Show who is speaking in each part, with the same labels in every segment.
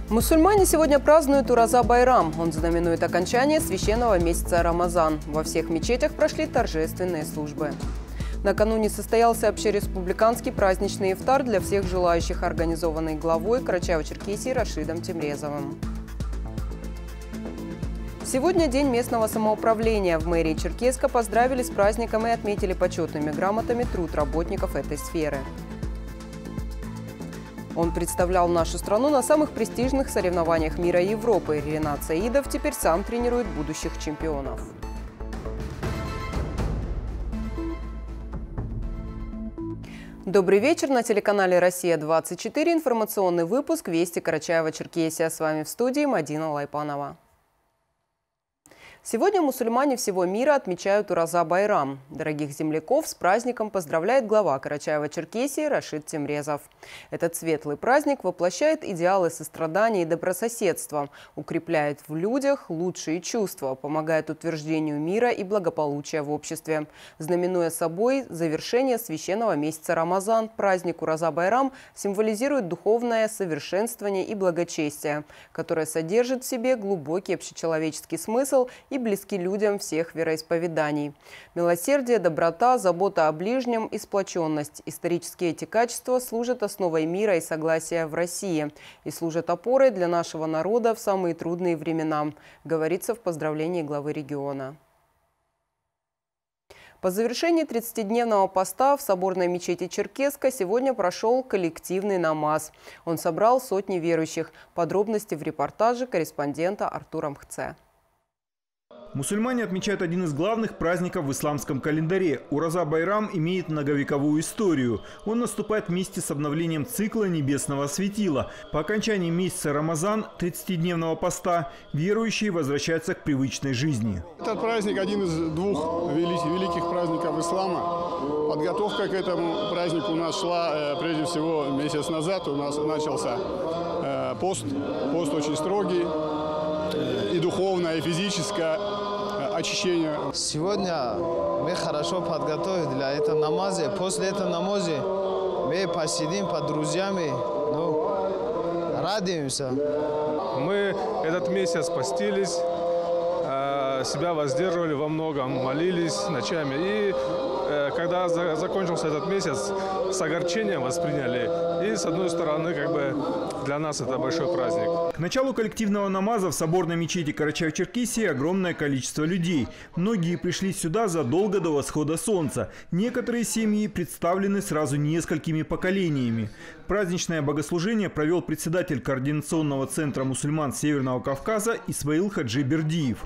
Speaker 1: Мусульмане сегодня празднуют Ураза Байрам. Он знаменует окончание священного месяца Рамазан. Во всех мечетях прошли торжественные службы. Накануне состоялся общереспубликанский праздничный ифтар для всех желающих, организованный главой Карачаево-Черкесии Рашидом Темрезовым. Сегодня день местного самоуправления. В мэрии Черкесска поздравили с праздником и отметили почетными грамотами труд работников этой сферы. Он представлял нашу страну на самых престижных соревнованиях мира и Европы. Ренат Саидов теперь сам тренирует будущих чемпионов. Добрый вечер. На телеканале «Россия-24» информационный выпуск «Вести Карачаево-Черкесия». С вами в студии Мадина Лайпанова. Сегодня мусульмане всего мира отмечают Ураза Байрам. Дорогих земляков с праздником поздравляет глава Карачаево-Черкесии Рашид Темрезов. Этот светлый праздник воплощает идеалы сострадания и добрососедства, укрепляет в людях лучшие чувства, помогает утверждению мира и благополучия в обществе. Знаменуя собой завершение священного месяца Рамазан, праздник Ураза Байрам символизирует духовное совершенствование и благочестие, которое содержит в себе глубокий общечеловеческий смысл и близки людям всех вероисповеданий. Милосердие, доброта, забота о ближнем и сплоченность. Исторические эти качества служат основой мира и согласия в России и служат опорой для нашего народа в самые трудные времена, говорится в поздравлении главы региона. По завершении 30-дневного поста в соборной мечети Черкесска сегодня прошел коллективный намаз. Он собрал сотни верующих. Подробности в репортаже корреспондента Артура Мхце.
Speaker 2: Мусульмане отмечают один из главных праздников в исламском календаре. Ураза Байрам имеет многовековую историю. Он наступает вместе с обновлением цикла небесного светила. По окончании месяца Рамазан, 30-дневного поста, верующие возвращаются к привычной жизни.
Speaker 3: Этот праздник один из двух великих праздников ислама. Подготовка к этому празднику у нас шла прежде всего месяц назад. У нас начался пост очень строгий. И духовное, и физическое очищение.
Speaker 4: Сегодня мы хорошо подготовились для этого намаза. После этого намаза мы посидим под друзьями, радуемся.
Speaker 5: Мы этот месяц постились, себя воздерживали во многом, молились ночами. И когда закончился этот месяц, с огорчением восприняли. И с одной стороны, для нас это большой праздник.
Speaker 2: К началу коллективного намаза в соборной мечети Карачаево-Черкесии огромное количество людей. Многие пришли сюда задолго до восхода солнца. Некоторые семьи представлены сразу несколькими поколениями. Праздничное богослужение провел председатель Координационного центра мусульман Северного Кавказа Исмаил Хаджи Бердиев.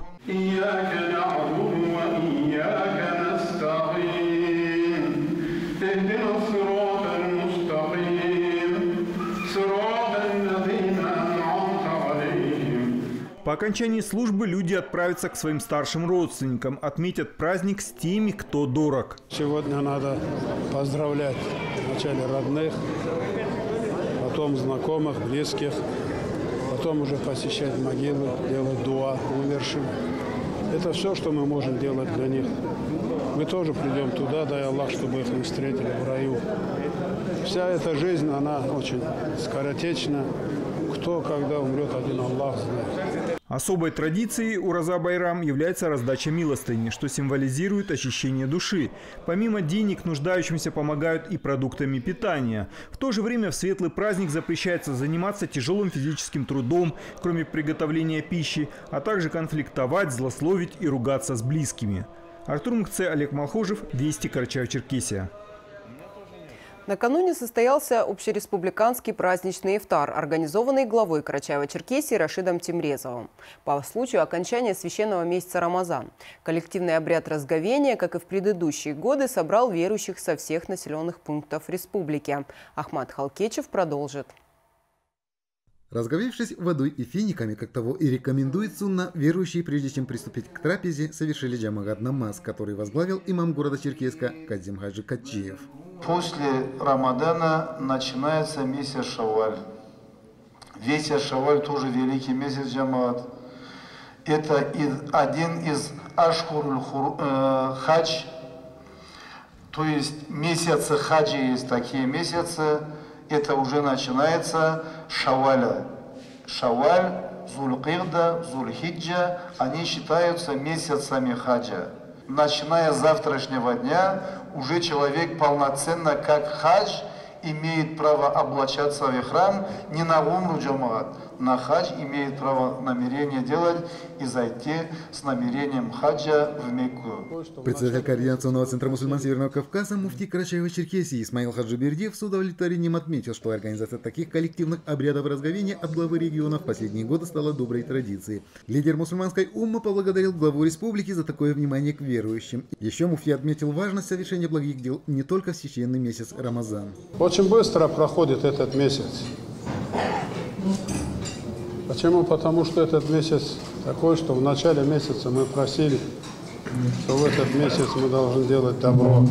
Speaker 2: По окончании службы люди отправятся к своим старшим родственникам, отметят праздник с теми, кто дорог.
Speaker 3: Сегодня надо поздравлять вначале родных, потом знакомых, близких, потом уже посещать могилы, делать дуа умершим. Это все, что мы можем делать для них. Мы тоже придем туда, дай Аллах, чтобы их не встретили в раю. Вся эта жизнь, она очень скоротечна. Кто, когда умрет, один Аллах знает.
Speaker 2: Особой традицией Ураза Байрам является раздача милостыни, что символизирует очищение души. Помимо денег нуждающимся помогают и продуктами питания. В то же время в светлый праздник запрещается заниматься тяжелым физическим трудом, кроме приготовления пищи, а также конфликтовать, злословить и ругаться с близкими. Артур Мхце, Олег Малхожев, Вести, Карачаево-Черкесия.
Speaker 1: Накануне состоялся общереспубликанский праздничный ифтар, организованный главой Карачаево-Черкесии Рашидом Темрезовым по случаю окончания священного месяца Рамазан. Коллективный обряд разговения, как и в предыдущие годы, собрал верующих со всех населенных пунктов республики. Ахмад Халкечев продолжит.
Speaker 6: Разговевшись водой и финиками, как того и рекомендует сунна, верующие, прежде чем приступить к трапезе, совершили джамагат намаз, который возглавил имам города Черкесска Казим Хаджи Катчиев.
Speaker 7: После Рамадана начинается месяц Шавваль. Месяц Шавваль тоже великий месяц джамаат. Это один из ашхуруль хадж, то есть месяцы хаджи, есть такие месяцы. Это уже начинается Шавваля. Шаваль, Зулькида, Зульхиджа, они считаются месяцами хаджа. Начиная с завтрашнего дня, уже человек полноценно, как хадж, имеет право облачаться в храм не на умру джамаат. На хадж имеет право намерение делать и зайти с намерением хаджа в Мекку.
Speaker 6: Председатель Координационного центра мусульман Северного Кавказа муфти Карачаево-Черкесии Исмаил Хаджибердиев с удовлетворением отметил, что организация таких коллективных обрядов разговения от главы региона в последние годы стала доброй традицией. Лидер мусульманской уммы поблагодарил главу республики за такое внимание к верующим. Еще муфти отметил важность совершения благих дел не только в священный месяц Рамазан.
Speaker 3: Очень быстро проходит этот месяц. Почему? Потому что этот месяц такой, что в начале месяца мы просили, что в этот месяц мы должны делать добро.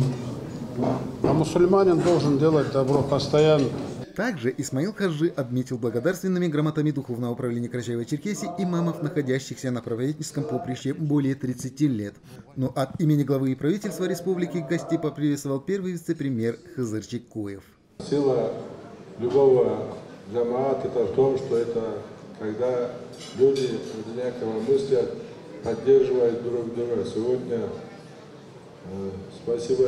Speaker 3: А мусульманин должен делать добро постоянно.
Speaker 6: Также Исмаил Хаджи отметил благодарственными грамотами Духовного управления Карачаево-Черкесии имамов, находящихся на правительском поприще более 30 лет. Но от имени главы и правительства республики гостей поприветствовал первый вице-премьер Хызыр Чекуев.
Speaker 8: Сила любого джамаата это в том, что это когда люди одинаково мыслят, поддерживают друг друга. Сегодня спасибо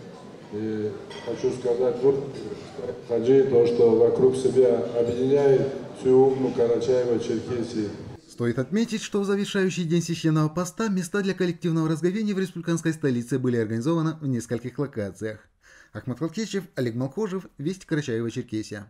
Speaker 8: и хочу сказать Хаджи, то, что вокруг себя объединяет всю умму Карачаево-Черкесии.
Speaker 6: Стоит отметить, что в завершающий день священного поста места для коллективного разговения в республиканской столице были организованы в нескольких локациях. Ахмад Халкечев, Олег Малхожев, Вести Карачаево-Черкесия.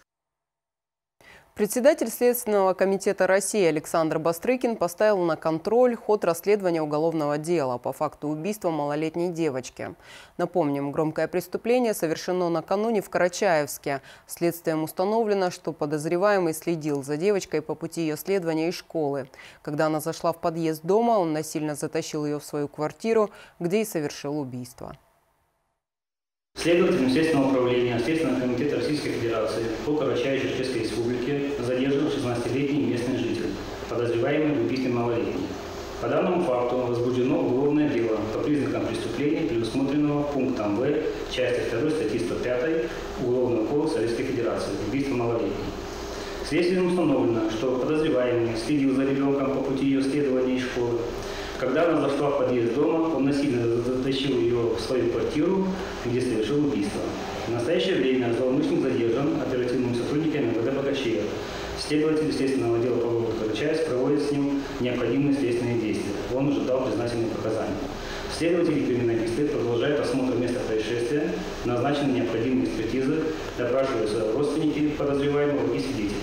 Speaker 1: Председатель Следственного комитета России Александр Бастрыкин поставил на контроль ход расследования уголовного дела по факту убийства малолетней девочки. Напомним, громкое преступление совершено накануне в Карачаевске. Следствием установлено, что подозреваемый следил за девочкой по пути ее следования из школы. Когда она зашла в подъезд дома, он насильно затащил ее в свою квартиру, где и совершил убийство.
Speaker 9: Следователем Следственного управления Следственного комитета Российской Федерации по Карачаево-Черкесской Республике задержан 16-летний местный житель, подозреваемый в убийстве малолетней. По данному факту возбуждено уголовное дело по признакам преступления, предусмотренного пунктом В части 2 статьи 105 Уголовного кодекса Российской Федерации «Убийство малолетней». Следствием установлено, что подозреваемый следил за ребенком по пути ее следования из школы. Когда она зашла в подъезд дома, он насильно затащил ее в свою квартиру, где совершил убийство. В настоящее время злоумышленник задержан оперативными сотрудниками МВД Богачева. Следователи Следственного отдела по городу Карачаевск проводят с ним необходимые следственные действия. Он уже дал признательные показания. Следователи и криминалисты продолжают осмотр места происшествия, назначены необходимые экспертизы, допрашиваются родственники подозреваемого и свидетели.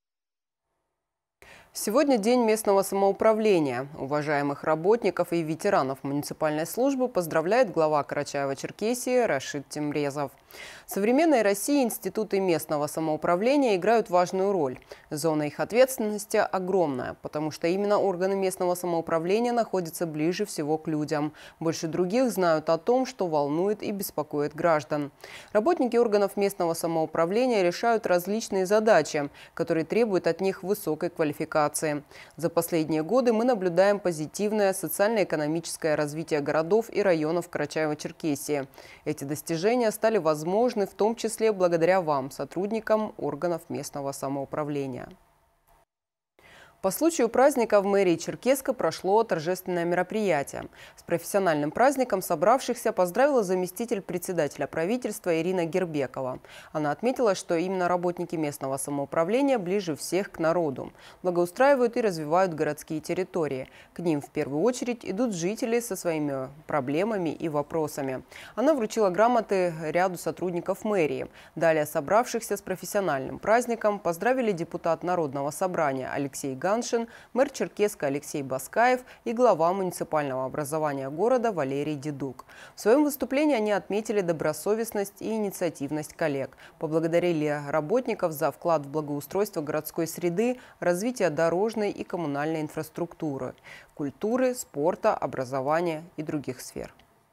Speaker 1: Сегодня день местного самоуправления. Уважаемых работников и ветеранов муниципальной службы поздравляет глава Карачаево-Черкесии Рашид Темрезов. В современной России институты местного самоуправления играют важную роль. Зона их ответственности огромная, потому что именно органы местного самоуправления находятся ближе всего к людям. Больше других знают о том, что волнует и беспокоит граждан. Работники органов местного самоуправления решают различные задачи, которые требуют от них высокой квалификации. За последние годы мы наблюдаем позитивное социально-экономическое развитие городов и районов Карачаево-Черкесии. Эти достижения стали возможны в том числе благодаря вам, сотрудникам органов местного самоуправления. По случаю праздника в мэрии Черкесска прошло торжественное мероприятие. С профессиональным праздником собравшихся поздравила заместитель председателя правительства Ирина Гербекова. Она отметила, что именно работники местного самоуправления ближе всех к народу, благоустраивают и развивают городские территории. К ним в первую очередь идут жители со своими проблемами и вопросами. Она вручила грамоты ряду сотрудников мэрии. Далее собравшихся с профессиональным праздником поздравили депутат Народного собрания Алексей Ганшин, мэр Черкесска Алексей Баскаев и глава муниципального образования города Валерий Дедук. В своем выступлении они отметили добросовестность и инициативность коллег, поблагодарили работников за вклад в благоустройство городской среды, развитие дорожной и коммунальной инфраструктуры, культуры, спорта, образования и других сфер.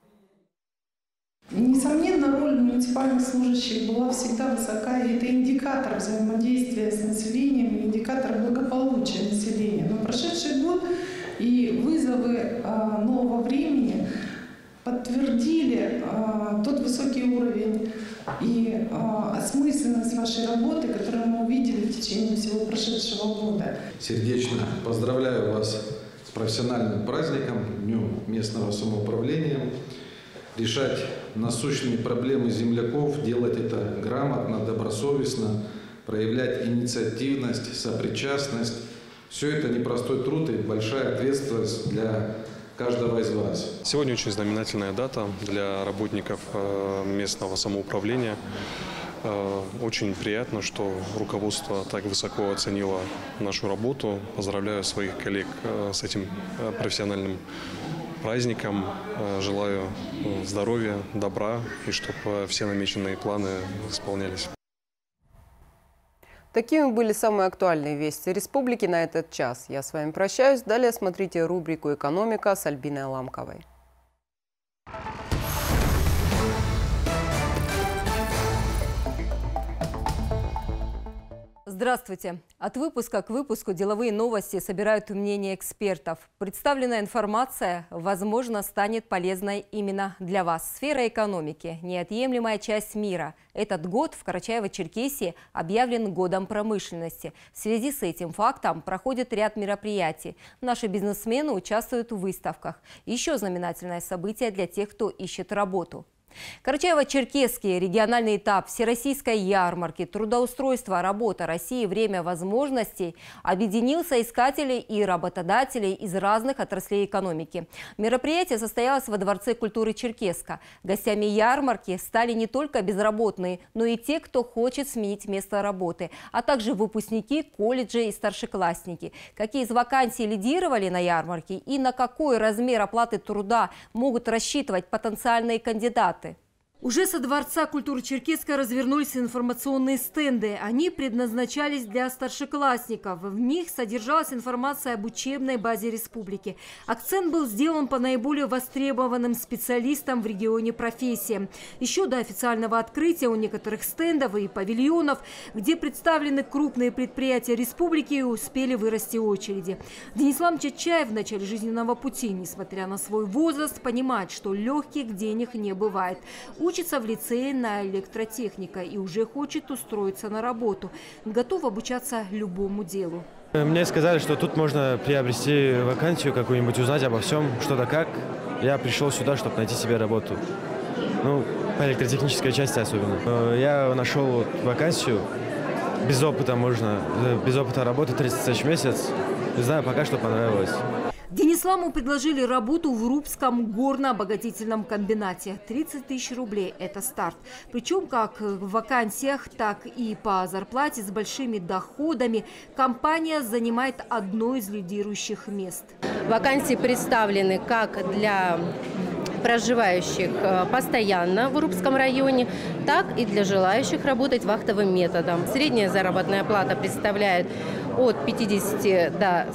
Speaker 10: Несомненно, роль муниципальных служащих была всегда высока, и это индикатор взаимодействия с населением, индикатор благополучия населения. Но прошедший год и вызовы нового времени подтвердили тот высокий уровень и осмысленность вашей работы, которую мы увидели в течение всего прошедшего года.
Speaker 11: Сердечно поздравляю вас с профессиональным праздником, Днем местного самоуправления. Решать насущные проблемы земляков, делать это грамотно, добросовестно, проявлять инициативность, сопричастность. Все это непростой труд и большая ответственность для каждого из вас.
Speaker 12: Сегодня очень знаменательная дата для работников местного самоуправления. Очень приятно, что руководство так высоко оценило нашу работу. Поздравляю своих коллег с этим профессиональным праздником. Желаю здоровья, добра и чтобы все намеченные планы исполнялись.
Speaker 1: Такими были самые актуальные вести республики на этот час. Я с вами прощаюсь. Далее смотрите рубрику «Экономика» с Альбиной Ламковой.
Speaker 13: Здравствуйте! От выпуска к выпуску деловые новости собирают мнения экспертов. Представленная информация, возможно, станет полезной именно для вас. Сфера экономики – неотъемлемая часть мира. Этот год в Карачаево-Черкесии объявлен годом промышленности. В связи с этим фактом проходит ряд мероприятий. Наши бизнесмены участвуют в выставках. Еще знаменательное событие для тех, кто ищет работу. Карачаево-Черкесский региональный этап Всероссийской ярмарки «Трудоустройство. Работа России. Время возможностей» объединил соискателей и работодателей из разных отраслей экономики. Мероприятие состоялось во Дворце культуры Черкеска. Гостями ярмарки стали не только безработные, но и те, кто хочет сменить место работы, а также выпускники колледжей и старшеклассники. Какие из вакансий лидировали на ярмарке и на какой размер оплаты труда могут рассчитывать потенциальные кандидаты? Уже со Дворца культуры Черкеска развернулись информационные стенды. Они предназначались для старшеклассников. В них содержалась информация об учебной базе республики. Акцент был сделан по наиболее востребованным специалистам в регионе профессиям. Еще до официального открытия у некоторых стендов и павильонов, где представлены крупные предприятия республики, успели вырасти очереди. Денислам Чачаев в начале жизненного пути, несмотря на свой возраст, понимает, что легких денег не бывает. Учится в лицее на электротехника и уже хочет устроиться на работу. Готов обучаться любому делу.
Speaker 14: Мне сказали, что тут можно приобрести вакансию какую-нибудь, узнать обо всем, что да как. Я пришел сюда, чтобы найти себе работу. Ну, по электротехнической части особенно. Я нашел вакансию. Без опыта работы 30 тысяч в месяц. Не знаю, пока что понравилось.
Speaker 13: Денисламу предложили работу в Рубском горно-обогатительном комбинате. 30 тысяч рублей – это старт. Причем как в вакансиях, так и по зарплате с большими доходами компания занимает одно из лидирующих мест.
Speaker 15: Вакансии представлены как для проживающих постоянно в Урупском районе, так и для желающих работать вахтовым методом. Средняя заработная плата представляет от 50 до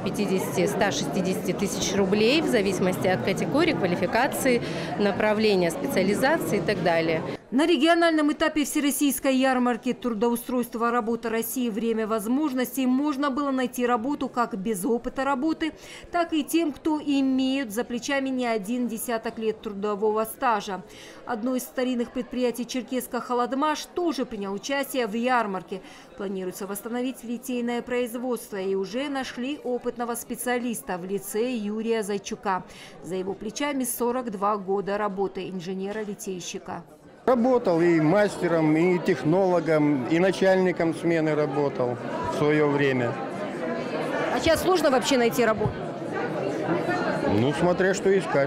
Speaker 15: 150-160 тысяч рублей в зависимости от категории, квалификации, направления специализации и так далее.
Speaker 13: На региональном этапе Всероссийской ярмарки «Трудоустройство. Работа России. Время возможностей» можно было найти работу как без опыта работы, так и тем, кто имеют за плечами не один десяток лет трудового стажа. Одно из старинных предприятий Черкеска «Холодмаш» тоже приняло участие в ярмарке. Планируется восстановить литейное производство и уже нашли опытного специалиста в лице Юрия Зайчука. За его плечами 42 года работы инженера-литейщика.
Speaker 16: Работал и мастером, и технологом, и начальником смены работал в свое время.
Speaker 13: А сейчас сложно вообще найти работу?
Speaker 16: Ну, смотря что искать.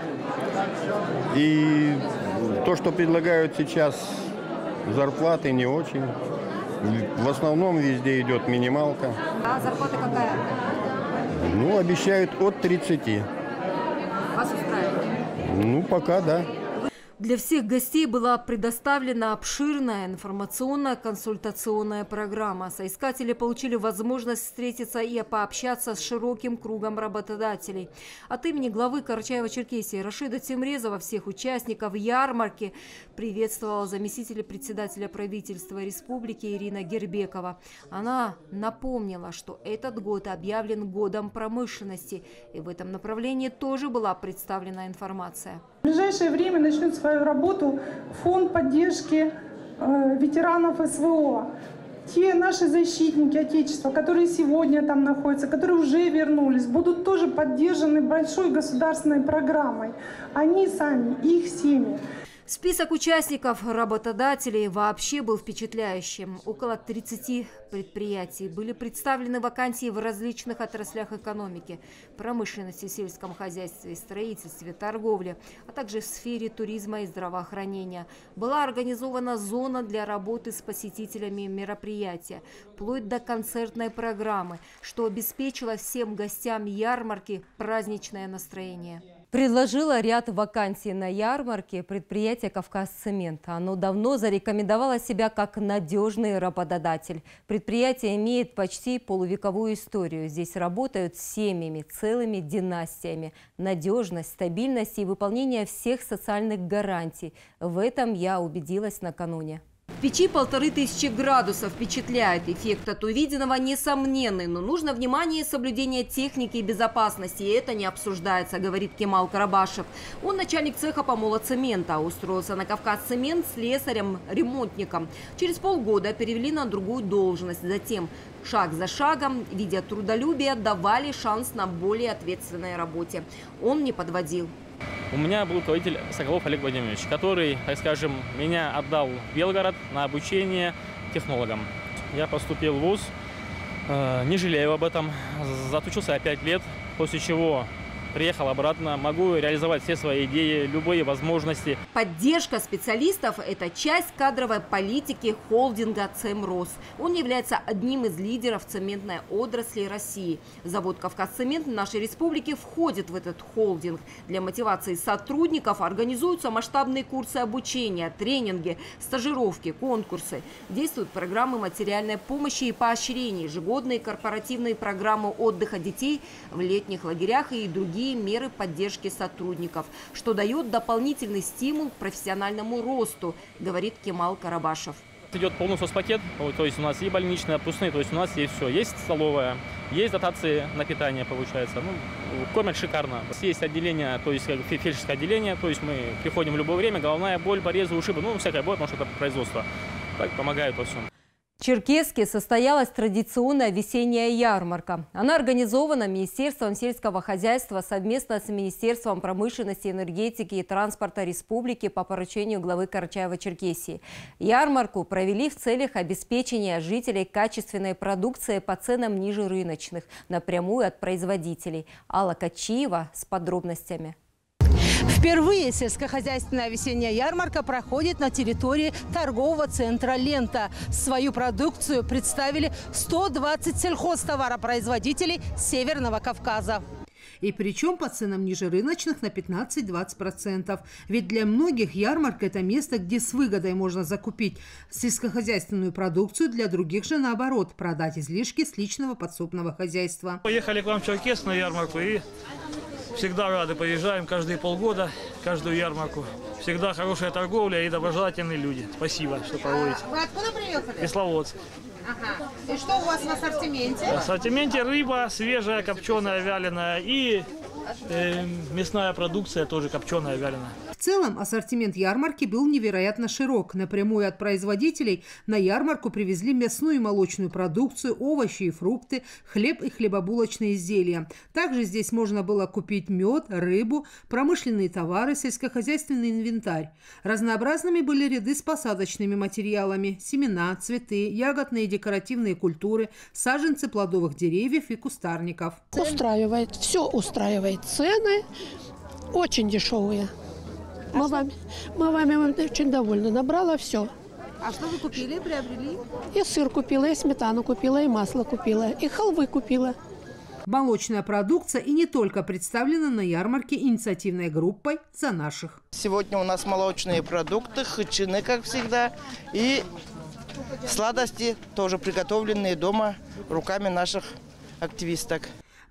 Speaker 16: И то, что предлагают сейчас, зарплаты не очень. В основном везде идет минималка.
Speaker 13: А зарплата какая?
Speaker 16: Ну, обещают от 30.
Speaker 13: Вас устраивает?
Speaker 16: Ну, пока да.
Speaker 13: Для всех гостей была предоставлена обширная информационно-консультационная программа. Соискатели получили возможность встретиться и пообщаться с широким кругом работодателей. От имени главы Карачаево-Черкесии Рашида Темрезова всех участников ярмарки приветствовала заместитель председателя правительства республики Ирина Гербекова. Она напомнила, что этот год объявлен годом промышленности, и в этом направлении тоже была представлена информация.
Speaker 10: В ближайшее время начнет свою работу фонд поддержки ветеранов СВО. Те наши защитники Отечества, которые сегодня там находятся, которые уже вернулись, будут тоже поддержаны большой государственной программой. Они сами, их семьи.
Speaker 13: Список участников работодателей вообще был впечатляющим. Около 30 предприятий. Были представлены вакансии в различных отраслях экономики, промышленности, сельском хозяйстве, строительстве, торговле, а также в сфере туризма и здравоохранения. Была организована зона для работы с посетителями мероприятия, вплоть до концертной программы, что обеспечило всем гостям ярмарки праздничное настроение. Предложила ряд вакансий на ярмарке предприятие «Кавказцемент». Оно давно зарекомендовало себя как надежный работодатель. Предприятие имеет почти полувековую историю. Здесь работают семьями, целыми династиями. Надежность, стабильность и выполнение всех социальных гарантий. В этом я убедилась накануне. В печи 1500 градусов впечатляет. Эффект от увиденного несомненный, но нужно внимание и соблюдение техники и безопасности. И это не обсуждается, говорит Кемал Карабашев. Он начальник цеха помола цемента. Устроился на Кавказцемент слесарем-ремонтником. Через полгода перевели на другую должность. Затем шаг за шагом, видя трудолюбие, давали шанс на более ответственной работе. Он не подводил.
Speaker 17: У меня был руководитель Соколов Олег Владимирович, который, так скажем, меня отдал в Белгород на обучение технологам. Я поступил в вуз, не жалею об этом, отучился 5 лет, после чего приехал обратно, могу реализовать все свои идеи, любые возможности.
Speaker 13: Поддержка специалистов – это часть кадровой политики холдинга «Цемрос». Он является одним из лидеров цементной отрасли России. Завод «Кавказцемент» в нашей республике входит в этот холдинг. Для мотивации сотрудников организуются масштабные курсы обучения, тренинги, стажировки, конкурсы. Действуют программы материальной помощи и поощрения, ежегодные корпоративные программы отдыха детей в летних лагерях и другие меры поддержки сотрудников, что дает дополнительный стимул к профессиональному росту, говорит Кемал Карабашев.
Speaker 17: Идет полный соцпакет, то есть у нас и больничные, отпускные, то есть у нас есть все. Есть столовая, есть дотации на питание, получается. Кормят шикарно. Есть отделение, то есть фельдшерское отделение, то есть мы приходим в любое время, головная боль, порезы, ушибы, всякое бывает, потому что это производство. Так помогает во всем.
Speaker 13: В Черкесске состоялась традиционная весенняя ярмарка. Она организована Министерством сельского хозяйства совместно с Министерством промышленности, энергетики и транспорта республики по поручению главы Карачаево-Черкесии. Ярмарку провели в целях обеспечения жителей качественной продукцией по ценам ниже рыночных, напрямую от производителей. Алла Качиева с подробностями.
Speaker 18: Впервые сельскохозяйственная весенняя ярмарка проходит на территории торгового центра «Лента». Свою продукцию представили 120 сельхозтоваропроизводителей Северного Кавказа. И причем по ценам ниже рыночных на 15-20%. Ведь для многих ярмарка – это место, где с выгодой можно закупить сельскохозяйственную продукцию, для других же наоборот – продать излишки с личного подсобного хозяйства.
Speaker 19: Поехали к вам в Черкесск на ярмарку и всегда рады, поезжаем каждые полгода, каждую ярмарку. Всегда хорошая торговля и доброжелательные люди. Спасибо, что проводите.
Speaker 18: Вы откуда приехали?
Speaker 19: Кисловодск.
Speaker 18: Ага. И что у вас в ассортименте?
Speaker 19: В ассортименте рыба свежая, копченая, вяленая и мясная продукция тоже копченая, вяленая.
Speaker 18: В целом ассортимент ярмарки был невероятно широк. Напрямую от производителей на ярмарку привезли мясную и молочную продукцию, овощи и фрукты, хлеб и хлебобулочные изделия. Также здесь можно было купить мед, рыбу, промышленные товары, сельскохозяйственный инвентарь. Разнообразными были ряды с посадочными материалами: семена, цветы, ягодные и декоративные культуры, саженцы плодовых деревьев и кустарников.
Speaker 20: Устраивает, все устраивает. Цены очень дешевые. Мы вами очень довольны. Набрала все.
Speaker 18: А что вы купили, приобрели?
Speaker 20: И сыр купила, и сметану купила, и масло купила, и халвы купила.
Speaker 18: Молочная продукция и не только представлена на ярмарке инициативной группой «За наших».
Speaker 21: Сегодня у нас молочные продукты, хычины, как всегда, и сладости, тоже приготовленные дома руками наших активисток.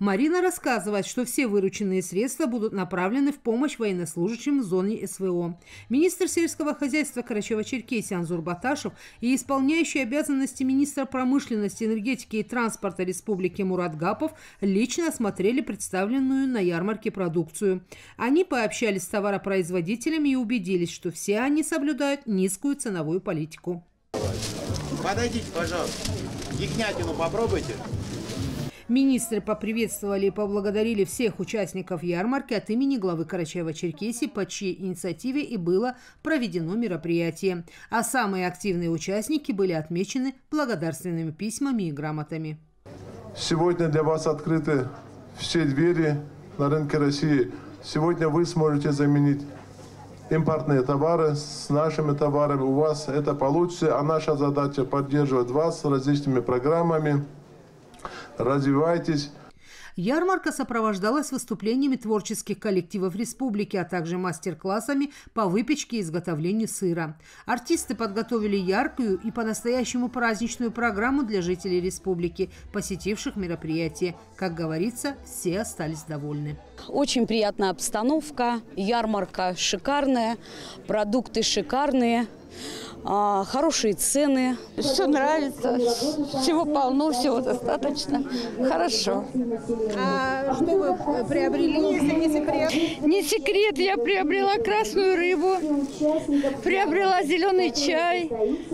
Speaker 18: Марина рассказывает, что все вырученные средства будут направлены в помощь военнослужащим в зоне СВО. Министр сельского хозяйства Карачаево-Черкесии Анзур Баташев и исполняющий обязанности министра промышленности, энергетики и транспорта Республики Мурат Гапов лично осмотрели представленную на ярмарке продукцию. Они пообщались с товаропроизводителями и убедились, что все они соблюдают низкую ценовую политику.
Speaker 4: Подойдите, пожалуйста. Ягнятину попробуйте.
Speaker 18: Министры поприветствовали и поблагодарили всех участников ярмарки от имени главы Карачаево-Черкесии, по чьей инициативе и было проведено мероприятие. А самые активные участники были отмечены благодарственными письмами и грамотами.
Speaker 22: Сегодня для вас открыты все двери на рынке России. Сегодня вы сможете заменить импортные товары с нашими товарами. У вас это получится, а наша задача поддерживать вас различными программами. Развивайтесь.
Speaker 18: Ярмарка сопровождалась выступлениями творческих коллективов республики, а также мастер-классами по выпечке и изготовлению сыра. Артисты подготовили яркую и по-настоящему праздничную программу для жителей республики, посетивших мероприятие. Как говорится, все остались довольны.
Speaker 23: Очень приятная обстановка, ярмарка шикарная, продукты шикарные. Хорошие цены.
Speaker 24: Все нравится, всего полно, всего достаточно. Хорошо.
Speaker 18: А что вы приобрели, если не секрет?
Speaker 24: Не секрет, я приобрела красную рыбу, приобрела зеленый чай,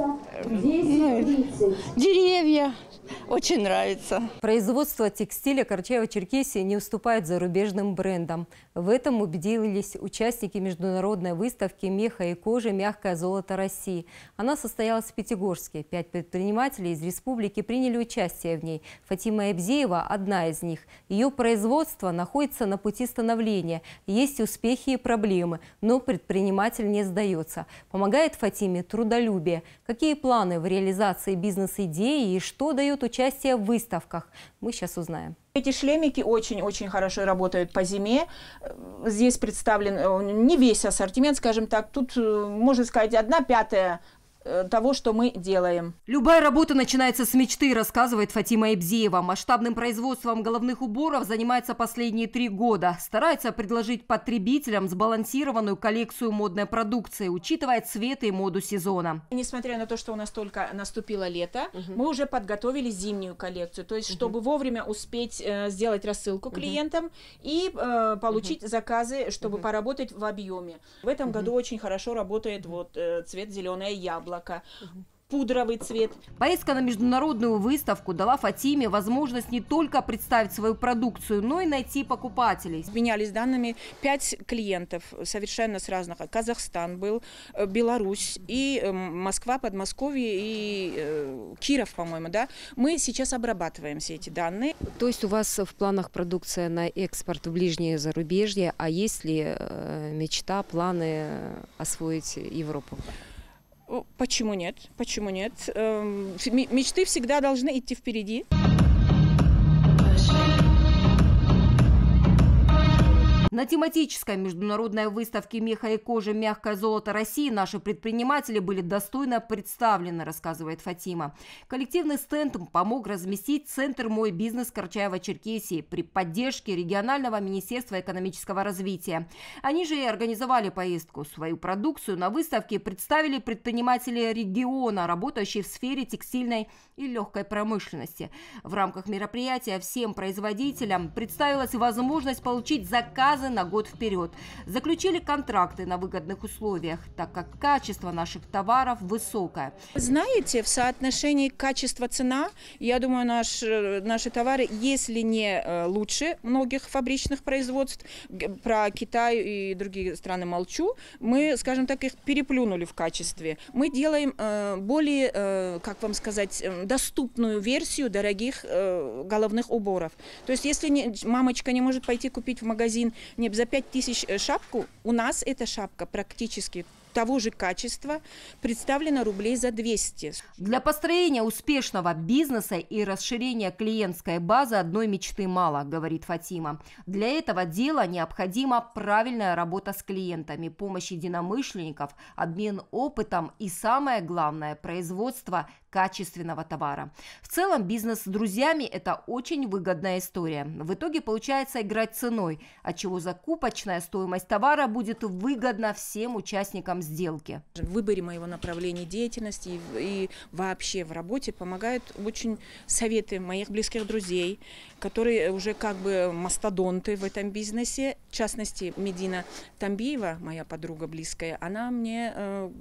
Speaker 24: деревья. Очень нравится.
Speaker 13: Производство текстиля Карачаево-Черкесии не уступает зарубежным брендам. В этом убедились участники международной выставки «Меха и кожи. Мягкое золото России». Она состоялась в Пятигорске. 5 предпринимателей из республики приняли участие в ней. Фатима Эбзеева – одна из них. Ее производство находится на пути становления. Есть успехи и проблемы, но предприниматель не сдается. Помогает Фатиме трудолюбие. Какие планы в реализации бизнес-идеи и что дает участие в выставках, мы сейчас узнаем.
Speaker 25: Эти шлемики очень-очень хорошо работают по зиме. Здесь представлен не весь ассортимент, скажем так. Тут, можно сказать, 1/5 того, что мы делаем.
Speaker 13: Любая работа начинается с мечты, рассказывает Фатима Эбзеева. Масштабным производством головных уборов занимается последние 3 года. Старается предложить потребителям сбалансированную коллекцию модной продукции, учитывая цвет и моду сезона.
Speaker 25: Несмотря на то, что у нас только наступило лето, мы уже подготовили зимнюю коллекцию. То есть, чтобы вовремя успеть сделать рассылку клиентам и получить заказы, чтобы поработать в объеме. В этом году очень хорошо работает цвет зеленое яблоко. Пудровый цвет.
Speaker 13: Поездка на международную выставку дала Фатиме возможность не только представить свою продукцию, но и найти покупателей.
Speaker 25: Менялись данными 5 клиентов совершенно с разных. Казахстан был, Беларусь и Москва, Подмосковье и Киров, по-моему, да. Мы сейчас обрабатываем все эти данные.
Speaker 13: То есть у вас в планах продукция на экспорт в ближнее зарубежье, а есть ли мечта, планы освоить Европу?
Speaker 25: Почему нет? Почему нет? Мечты всегда должны идти впереди.
Speaker 13: На тематической международной выставке «Меха и кожи. Мягкое золото России» наши предприниматели были достойно представлены, рассказывает Фатима. Коллективный стенд помог разместить Центр «Мой бизнес» Карачаево-Черкесии при поддержке регионального министерства экономического развития. Они же и организовали поездку. Свою продукцию на выставке представили предприниматели региона, работающие в сфере текстильной и легкой промышленности. В рамках мероприятия всем производителям представилась возможность получить заказы на год вперед. Заключили контракты на выгодных условиях, так как качество наших товаров высокое.
Speaker 25: Знаете, в соотношении качество-цена, я думаю, наши товары, если не лучше многих фабричных производств, про Китай и другие страны молчу, мы, скажем так, их переплюнули в качестве. Мы делаем более, как вам сказать, доступную версию дорогих головных уборов. То есть, если мамочка не может пойти купить в магазин за 5000 шапку, у нас эта шапка практически того же качества представлено рублей за 200.
Speaker 13: Для построения успешного бизнеса и расширения клиентской базы одной мечты мало, говорит Фатима. Для этого дела необходима правильная работа с клиентами, помощь единомышленников, обмен опытом и, самое главное, производство качественного товара. В целом бизнес с друзьями – это очень выгодная история. В итоге получается играть ценой, отчего закупочная стоимость товара будет выгодна всем участникам сделки.
Speaker 25: В выборе моего направления деятельности и вообще в работе помогают очень советы моих близких друзей, которые уже как бы мастодонты в этом бизнесе. В частности, Медина Тамбиева, моя подруга близкая, она мне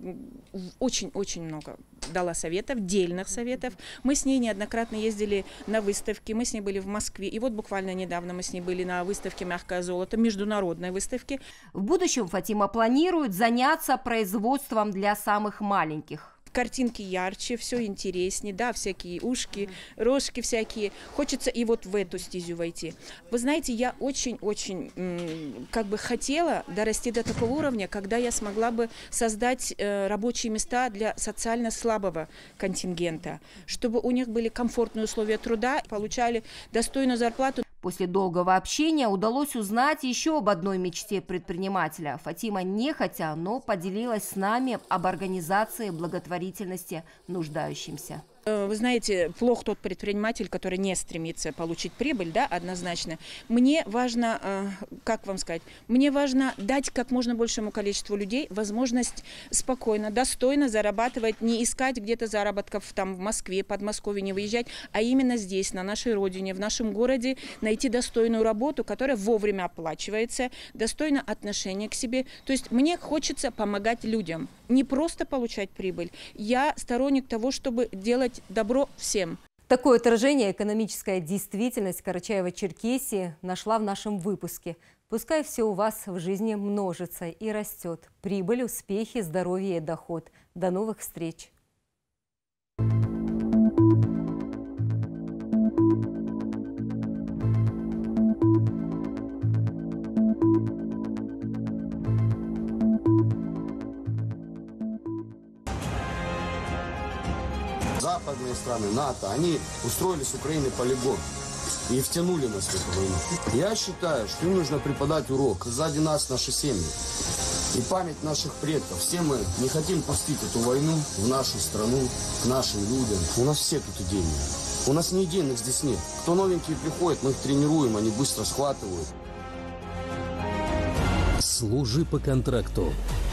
Speaker 25: очень-очень много дала советов, дельных советов. Мы с ней неоднократно ездили на выставки, мы с ней были в Москве. И вот буквально недавно мы с ней были на выставке «Мягкое золото», международной выставке.
Speaker 13: В будущем Фатима планирует заняться производством для самых маленьких.
Speaker 25: Картинки ярче, все интереснее, да, всякие ушки, рожки всякие. Хочется и вот в эту стезю войти. Вы знаете, я очень-очень как бы хотела дорасти до такого уровня, когда я смогла бы создать рабочие места для социально слабого контингента, чтобы у них были комфортные условия труда, получали достойную зарплату.
Speaker 13: После долгого общения удалось узнать еще об одной мечте предпринимателя. Фатима нехотя, но поделилась с нами об организации благотворительности нуждающимся.
Speaker 25: Вы знаете, плох тот предприниматель, который не стремится получить прибыль, да, однозначно. Мне важно, как вам сказать, мне важно дать как можно большему количеству людей возможность спокойно, достойно зарабатывать, не искать где-то заработков там в Москве, Подмосковье, не выезжать, а именно здесь, на нашей родине, в нашем городе, найти достойную работу, которая вовремя оплачивается, достойное отношение к себе. То есть мне хочется помогать людям, не просто получать прибыль. Я сторонник того, чтобы делать добро всем.
Speaker 13: Такое отражение экономическая действительность Карачаево-Черкесии нашла в нашем выпуске. Пускай все у вас в жизни множится и растет. Прибыль, успехи, здоровье и доход. До новых встреч!
Speaker 2: Западные страны, НАТО, они устроили с Украины полигон и втянули нас в эту войну. Я считаю, что им нужно преподать урок. Сзади нас наши семьи и память наших предков. Все мы не хотим пустить эту войну в нашу страну, к нашим людям. У нас все тут идейные. У нас ни идейных здесь нет. Кто новенькие приходит, мы их тренируем, они быстро схватывают.
Speaker 3: Служи по контракту.